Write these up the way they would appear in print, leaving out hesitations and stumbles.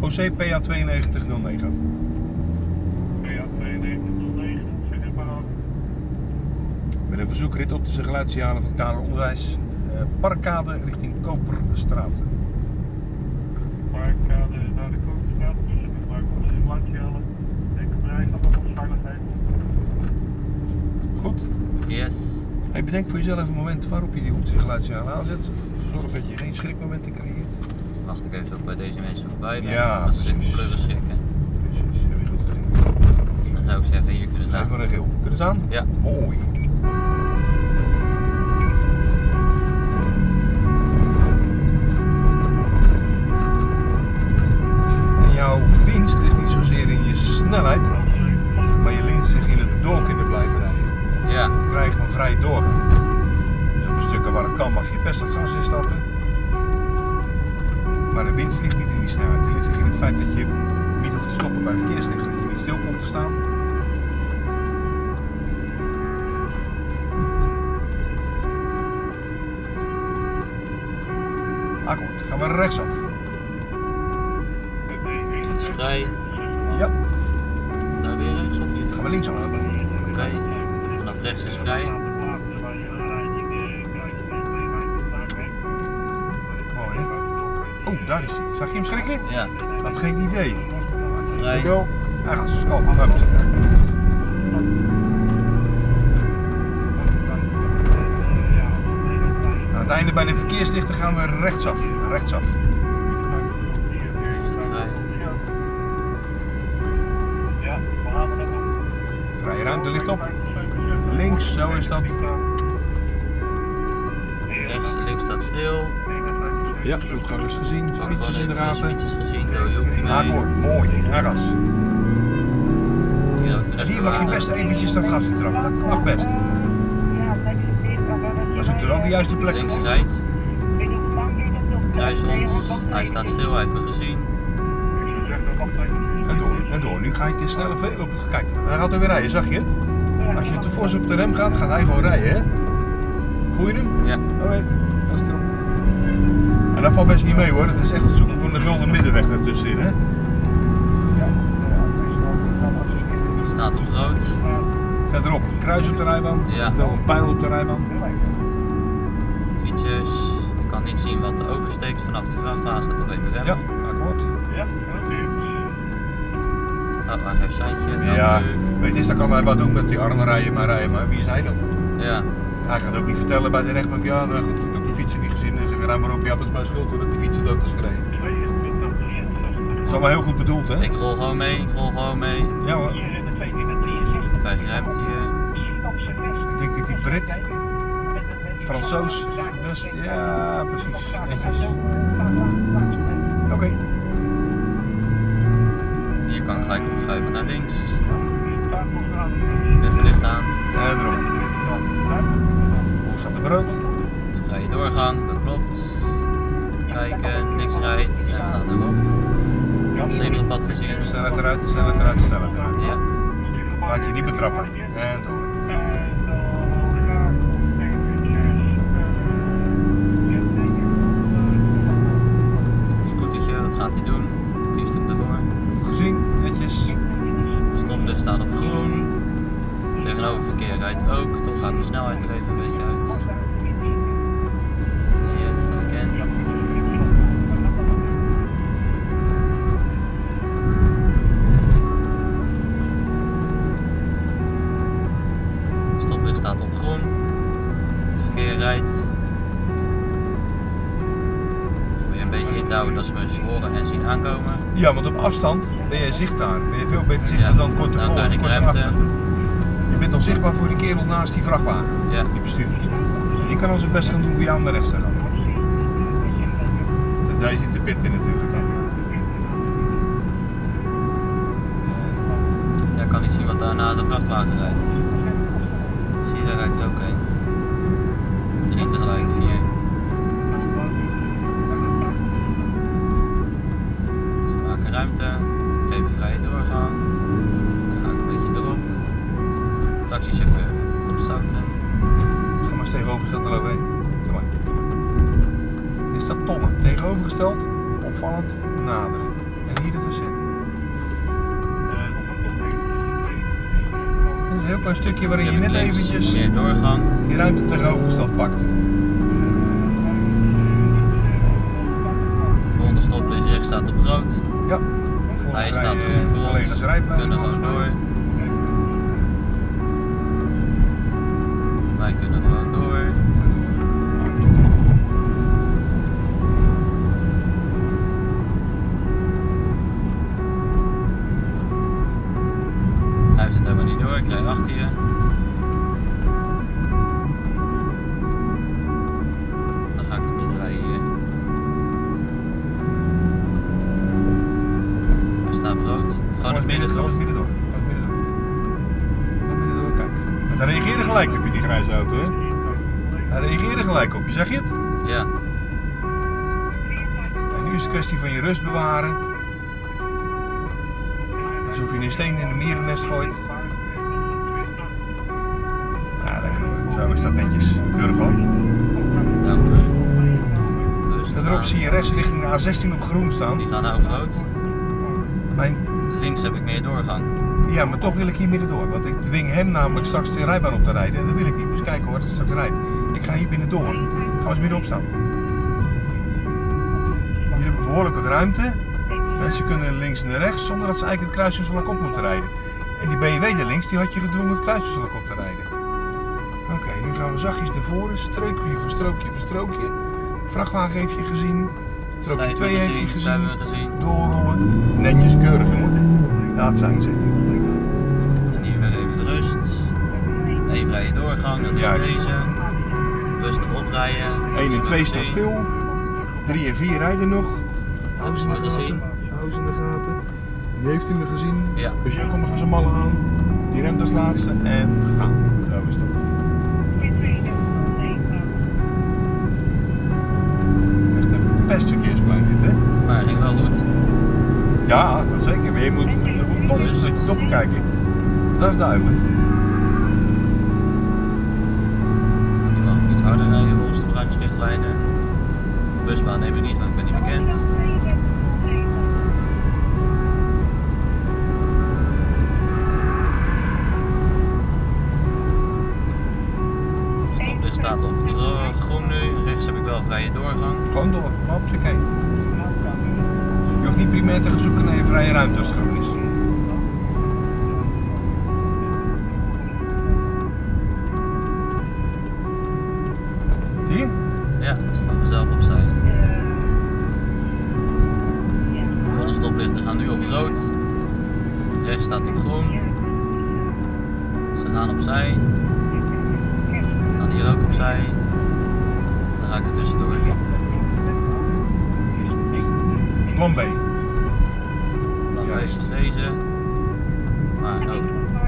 OC PA 9209. Met een verzoekrit op de geluidssignalen van het kader onderwijs. Parkkade richting Koperstraat. Parkkade naar de Koperstraat. Maar op de geluidssignalen. Ik bereid dat op veiligheid. Goed. Yes. Hey, bedenk voor jezelf een moment waarop je die optische geluidssignalen aanzet. Zorg dat je geen schrikmomenten creëert. Wacht ik even bij deze mensen voorbij ben. Ja, als ze precies. pleuren schrikken. Precies, heb je goed gezien. Dan zou ik zeggen, hier kunnen ze Geef aan. maar een geel. Kunnen het aan? Ja. Mooi. En jouw winst ligt niet zozeer in je snelheid, maar je winst zich in het door kunnen blijven rijden. Ja. Dan krijg je gewoon vrij doorgaan. Dus op de stukken waar het kan mag je best het gas instappen. Maar de winst ligt niet in die snelheid. Die ligt in het feit dat je niet hoeft te stoppen bij verkeerslichten. Dat je niet stil komt te staan. Akkoord. Gaan we rechtsaf. Dit is vrij. Ja. Daar weer rechts of hier? Gaan we linksaf. Oké. Vanaf rechts is vrij. Mooi hè? Oh, daar is hij. Zag je hem schrikken? Ja. Had geen idee. Vrij. Dankjewel. Hij gaat kalm. Ruimte. Aan het einde bij de verkeerslichten gaan we rechtsaf. Rechtsaf. Hier is het vrij. Vrije ruimte ligt op. Links, zo is dat. Links staat stil. Ja, voetgangers gezien. Fietsers in de gaten. Fietsers gezien. Dode hoekje mee. Akkoord, mooi. Arras. Hier ook de En hier mag je best eventjes dat gas intrappen. Dat mag best. Maar zoek er wel de juiste plek Links voor. rijdt. Kruis ons. Hij staat stil, hij heeft me gezien. En door, en door. Nu ga je te snel veel op het... Kijk, hij gaat er weer rijden, zag je het? Als je te fors op de rem gaat, gaat hij gewoon rijden, hè? Voel je hem? Ja. Oké, dat is erop. En dat valt best niet mee hoor, het is echt het zoeken van de gulden middenweg ertussenin, hè? Staat op rood. Verderop, een kruis op de rijbaan, Ja. wel een pijl op de rijbaan. Fietsers. Ik kan niet zien wat er oversteekt vanaf de vrachtwagen. Gaat nog even remmen. Ja, akkoord. Oh, hij geeft seintje. Ja, Dank u. weet je, dan kan hij wat doen met die armen rijden, maar wie is hij dan? Ja. Hij gaat ook niet vertellen bij de rechtbank, ja, nou goed, ik heb die fietser niet gezien en zeg ruim maar op, ja, dat is mijn schuld dat die fietser dood is gereden. Dat is allemaal heel goed bedoeld, hè? Ik rol gewoon mee. Ik rol gewoon mee. Ja hoor. Krijg je ruimte hier. Ik denk dat die Brit, Fransoos, best, ja, precies, netjes. Oké. Hier kan ik gelijk opschuiven naar links. Even licht aan. En erop. Hoe staat de brood? Vrije doorgang, dat klopt. Kijken, niks rijdt en we gaan erop. Zebrapad gezien. Snelheid eruit, snelheid eruit, snelheid eruit. Ja. Laat je niet betrappen. En door. Scootertje, wat gaat hij doen? Die stuk ervoor. Goed gezien, netjes. Stoplicht staat op groen. Tegenover verkeer rijdt ook, toch gaat mijn snelheid er even een beetje uit. Yes, again. Stoplicht staat op groen. Het verkeer rijdt. Probeer een beetje in te houden dat ze me horen en zien aankomen. Ja, want op afstand ben je zichtbaar. Ben je veel beter zichtbaar dan kort dan ervoor, krijg ik kort ruimte. erachter. Je bent onzichtbaar voor die kerel naast die vrachtwagen. Ja. Die bestuurder. En die kan ons het best gaan doen voor jou om naar rechts te gaan. Tenzij je zit te pitten natuurlijk. Hè. Ja, ik kan niet zien wat daar na de vrachtwagen rijdt. Zie je, daar rijdt er ook een. 3 tegelijk, 4. Dus we maken ruimte, geven vrije doorgang. Dan ga ik een beetje erop. Taxichauffeur, opstouten. Ga maar eens tegenovergesteld eroverheen. Doe maar. Is dat tonnen? Tegenovergesteld, opvallend, naderen. En hier ertussenin. Dit is een heel klein stukje waarin je net eventjes meer doorgang. die ruimte tegenovergesteld pakt. Volgende stoplicht rechts staat op rood. Ja. Hij staat groen voor collega's ons. We rijplein kunnen volgens gewoon mij. door. Wij kunnen gewoon door. Hij zit helemaal niet door, ik rij achter je. Dan ga ik het midden rijden hier. Hij staat op rood. Gewoon het midden Gewoon toch? het midden door. Gewoon het midden door. Gewoon het midden door, kijk. Want hij reageerde gelijk op je, die grijze auto, hè? Hij reageerde gelijk op je, zeg je het? Ja. En nu is het een kwestie van je rust bewaren. Alsof je een steen in een mierennest gooit. Nou, lekker door. Zo is dat netjes. Keurig hoor. Dank u. Rustig Verderop aan. zie je rechts richting de A16 op groen staan. Die gaan nou op rood. Mijn, Links heb ik meer doorgang. ja, maar toch wil ik hier midden door. Want ik dwing hem namelijk straks de rijbaan op te rijden. En dat wil ik niet. Dus kijken hoe hard het straks rijdt. Ik ga hier binnen door. Gaan we eens middenop staan. Hier hebben we behoorlijk wat ruimte. Mensen kunnen links en rechts zonder dat ze eigenlijk het kruisjesvlak op moeten rijden. En die BMW daar links, die had je gedwongen het kruisjesvlak op te rijden. Oké, nu gaan we zachtjes naar voren. Strookje voor strookje voor strookje. Vrachtwagen heeft je gezien. Strookje 2 heeft je gezien. Hebben we gezien. Doorrollen. Netjes, keurig jongen. Ja, het zijn ze. En hier weer even de rust. Even vrije doorgang, dat is Juist. deze. Rustig oprijden. 1 en 2 staan stil. 3 en 4 rijden nog. Hebben ze me gezien? Hou ze in de gaten. Nu heeft hij me gezien. Ja. Dus jij komt nog eens mallen aan. Die remt als laatste en gaan. Zo is dat. Echt een pestverkeersplein dit, hè? Maar het ging wel goed. Ja, dat zeker. Maar je moet goed polsen dat je het opkijken. Dat is duidelijk. Nu mag ik iets harder rijden volgens de brancherichtlijnen. Busbaan neem ik niet, want ik ben niet bekend. Stoplicht staat op groen nu. Rechts heb ik wel vrije doorgang. Gewoon door. Maar op zich heen. Je hoeft niet primair te gaan zoeken naar je vrije ruimte als het groen is. Zie je? Ja, ze gaan vanzelf opzij. Volgende stoplichten gaan nu op rood. Rechts staat op groen. Ze gaan opzij. Gaan hier ook opzij. Dan ga ik er tussendoor. Plan B. Dan Juist. is deze. Maar oh,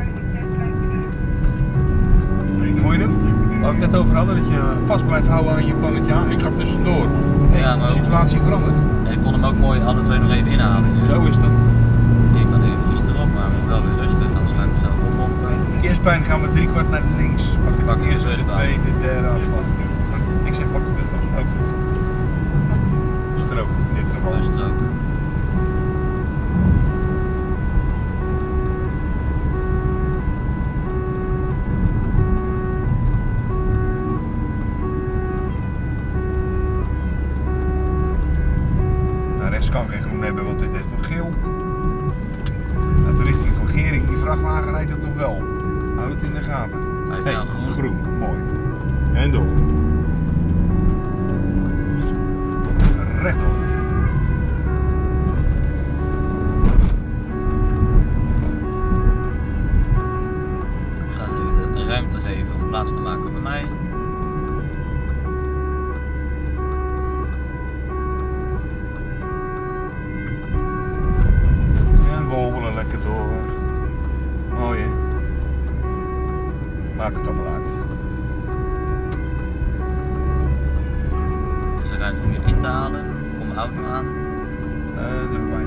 Voel je hem? Waar we het net over hadden, dat je vast blijft houden aan je plannetje. Ja, ik ga tussendoor. Hey, Ja, maar de situatie verandert. en ik kon hem ook mooi alle twee nog even inhalen. hier. Zo is dat. Hier kan eventjes erop, maar moet wel weer rustig. Anders ga ik mezelf oppompen. Verkeersplein gaan we 3/4 naar links. Pak de eerste, de busbaan. tweede, de derde afslag. Ik zeg pak de busbaan, ook goed. Strook in dit geval. Busstrook. Nou, rechts kan geen groen hebben, want dit heeft nog geel. Uit de richting van Gering, die vrachtwagen rijdt het nog wel. Houd het in de gaten. Hij is Nee, nou groen. groen, mooi. En door. Rechtdoor. Ik ga even de ruimte geven om plaats te maken bij mij. En we hobbelen lekker door. Mooi hè? Maak het allemaal uit. Dus er ruimte om je in te halen. Kom mijn auto aan. Erbij.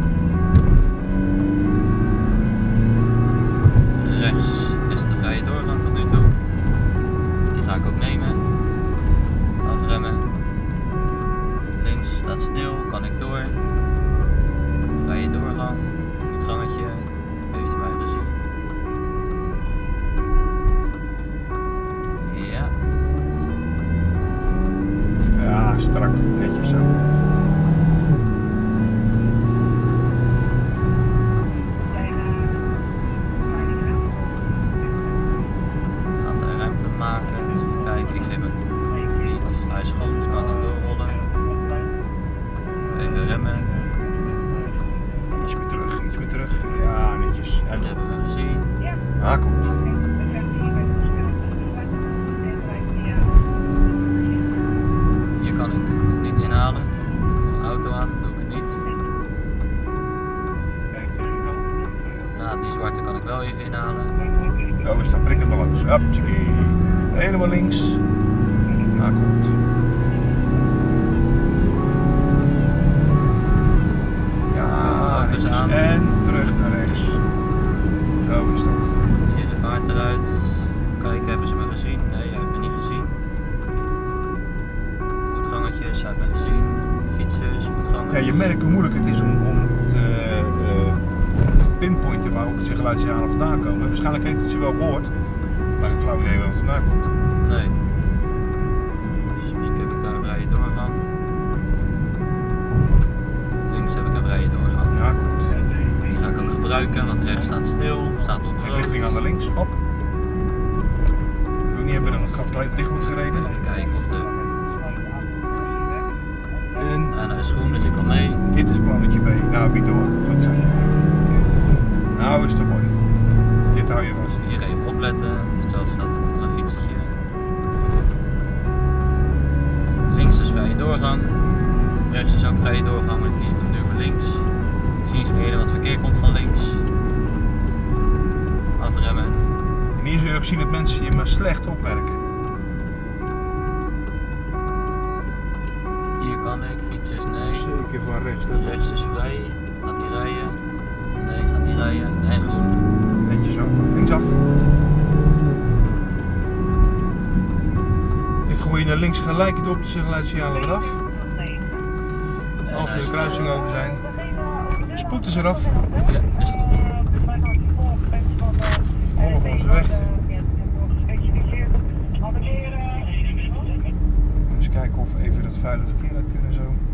Rechts is de vrije doorgang tot nu toe. Die ga ik ook nemen. Afremmen. Links staat stil, kan ik door. vrije doorgang, voetgangetje, heeft hij mij gezien. Ja. Ja, strak, netjes zo. Gaat de ruimte maken, even kijken, ik geef hem niet. Hij is schoon, dus kan ik doorrollen. Even remmen, Iets meer terug. Ja, netjes. En dat hebben we gezien. haak goed. Hier kan ik het niet inhalen. De auto aan, doe ik het niet. Nou, die zwarte kan ik wel even inhalen. Nou is dat prikkend langs. Hupsakee. Helemaal links. Haak goed. Ja, dus netjes. aan. En terug naar rechts. Zo is dat. Hier de vaart eruit. Kijken, hebben ze me gezien? Nee, hij heeft me niet gezien. Voetgangetjes, hij heeft me gezien. Fietsers, Ja, voetgangers. je merkt hoe moeilijk het is om te pinpointen waarop die geluidssignalen vandaan komen. Waarschijnlijk heeft het ze wel gehoord, maar het flauw idee waar het vandaan komt. Nee. Spiek heb ik daar een vrije doorgang. Links heb ik een vrije doorgang. Ja, goed. Die ga ik ook gebruiken, want rechts staat stil, staat op Geef rood. richting aan de links. Hop. Ik wil niet hebben dat het gat gelijk dicht wordt gereden. Even kijken of de... En En hij is groen, dus ik kan mee. dit is plannetje B. Nou, bied door. Goed zo. Nou is het op orde. Dit hou je vast. Hier even opletten. Hetzelfde dat komt er een fietsetje. Links is vrije doorgang. Rechts is ook vrije doorgang, maar dan kies ik hem nu voor links. Zien ze eerder wat verkeer komt van links. Afremmen. En hier zul je ook zien dat mensen je maar slecht opmerken. Hier kan ik, fietsers nee. Zeker van rechts. Let op. Rechts is vrij. Gaat hij rijden? Nee, gaat niet rijden. En groen. Netjes zo. Linksaf. Ik gooi je naar links gelijk de optische geluidssignalen eraf. En Als we hij is de kruising over zijn. Spoed is eraf. Ja, is goed. Volg onze weg. Eens kijken of we even dat vuile verkeer uit kunnen zo.